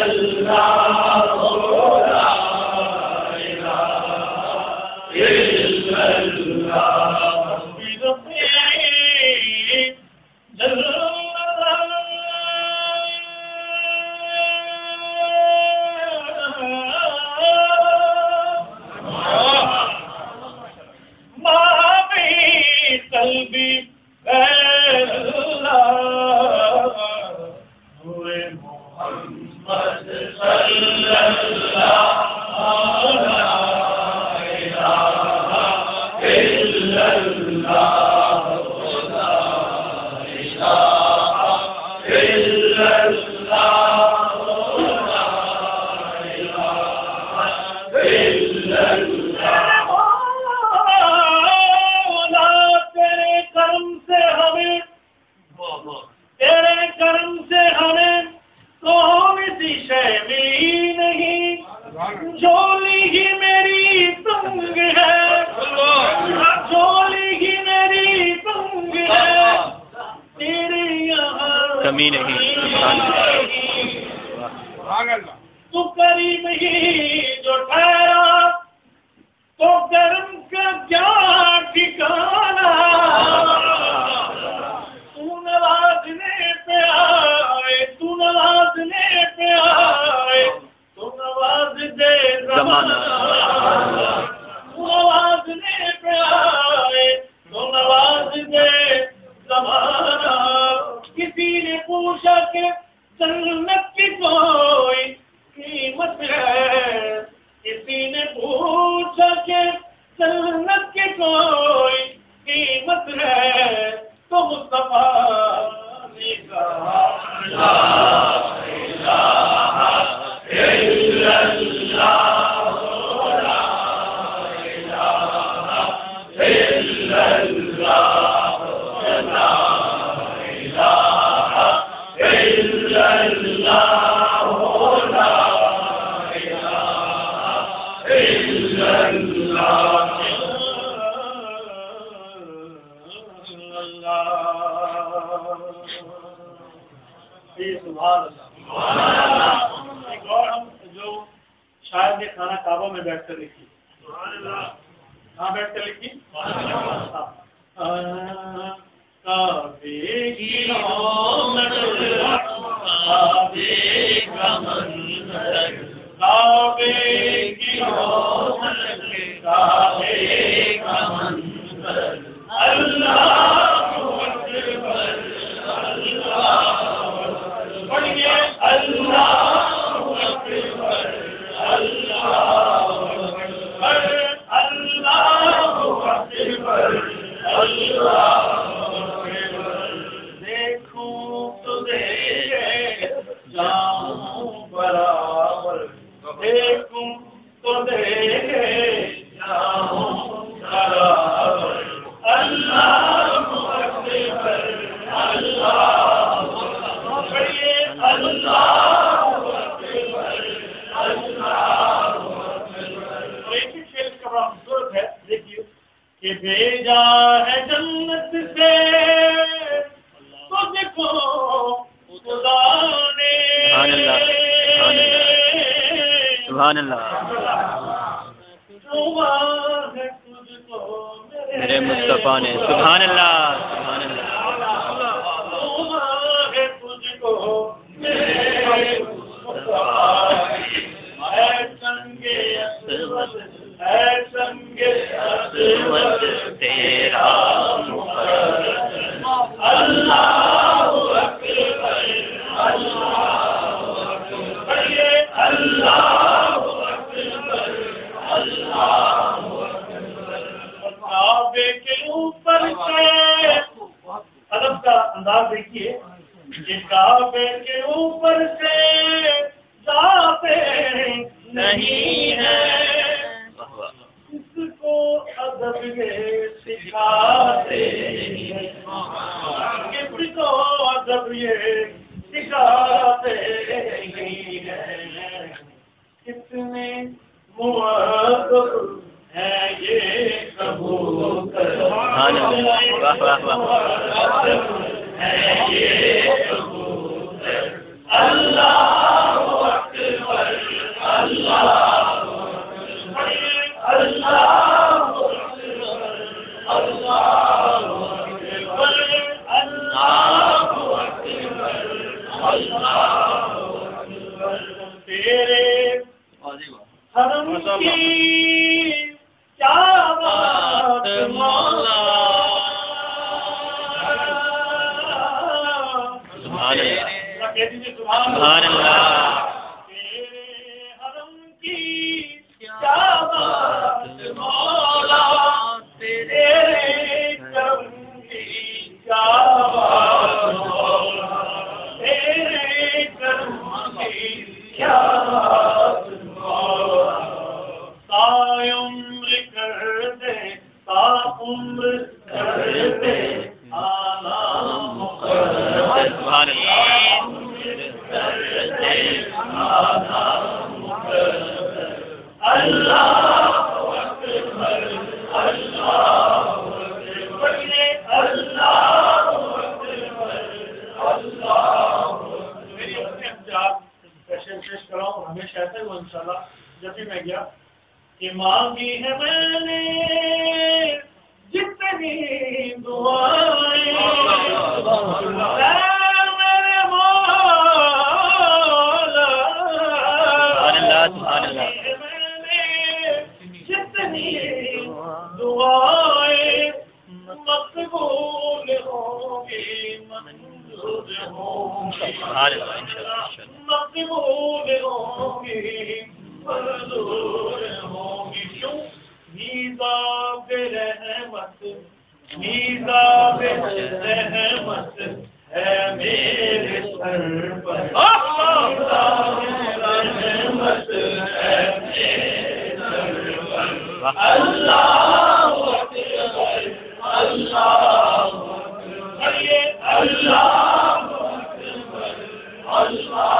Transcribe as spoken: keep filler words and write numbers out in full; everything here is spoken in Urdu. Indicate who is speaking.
Speaker 1: کمی نہیں.
Speaker 2: تو کریم ہی جو ٹھہرا تو کرم کا کیا ٹھکانا. تو نوازنے پہ آئے تو نوازنے پہ آئے تو نواز دے زمانہ. تو نوازنے پہ آئے تو نواز دے زمانہ. کسی نے پوچھا کہ جنت کی کوئی قیمت ہے. کسی نے پوچھا کہ جنت کی کوئی قیمت ہے تو مصطفیٰ نے کہا لا الہ الا اللہ لا الہ الا اللہ لا الہ الا اللہ لا ایک اور ہم جو شاعر نے کھانا کعبہ میں بیٹھ کر لکھی. کہاں بیٹھ کر لکھی؟ کعبے کی رونق کعبے کا منظر کعبے کی رونق کعبے کا منظر اللہ اکبر اللہ پڑھیے اللہ اکبر اللہ اکبر اللہ اکبر اللہ اکبر. دیکھوں تو دیکھے جاؤں برابر دیکھوں تو دیکھے جاؤں برابر اللہ اکبر اللہ پڑھیے اللہ اکبر اللہ اکبر. ایک ہی شعر کا بڑا خوبصورت ہے. دیکھیے کہ بھیجا ہے جنت سے تجھ کو خدا نے.
Speaker 1: سبحان اللہ میرے مصطفیٰ نے. سبحان اللہ سبحان
Speaker 2: ادب کا انداز دیکھیے. کعبے کے اوپر سے ذاتے نہیں ہے اس کو ادب یہ سکھاتے کس کو ادب یہ سکھاتے نہیں ہے. کتنے مؤدب ہے یہ کبوتر ہے یہ کبوتر اللہ اکبر تیرے حرم کی کیا بات مولا
Speaker 1: سبحان اللہ
Speaker 2: کہہ دیجیے سبحان
Speaker 1: سبحان اللہ
Speaker 2: تیرے حرم کی کیا بات مولا تیرے کرم کی کیا بات مولا تیرے کرم کی کیا بات مولا تا عمر کر دے تا عمر کر دے آنا مقرر
Speaker 1: سبحان اللہ
Speaker 2: ہمیشہ ایسا ہوا انشاءاللہ جب بھی میں گیا کہ مانگی ہے میں نے جتنی دعائیں میرے مولا
Speaker 1: سبحان اللہ
Speaker 2: میں نے جتنی دعائیں مقبول ہوں گی منظور ہوں گی
Speaker 1: سبحان اللہ انشاءاللہ
Speaker 2: مقبول ہوں گی منظور ہوں گی کیوں میزاب رحمت میزاب رحمت ہے میرے سر پر میزاب رحمت ہے میرے سر پر اللہ اکبر اللہ اکبر اللہ اکبر اللہ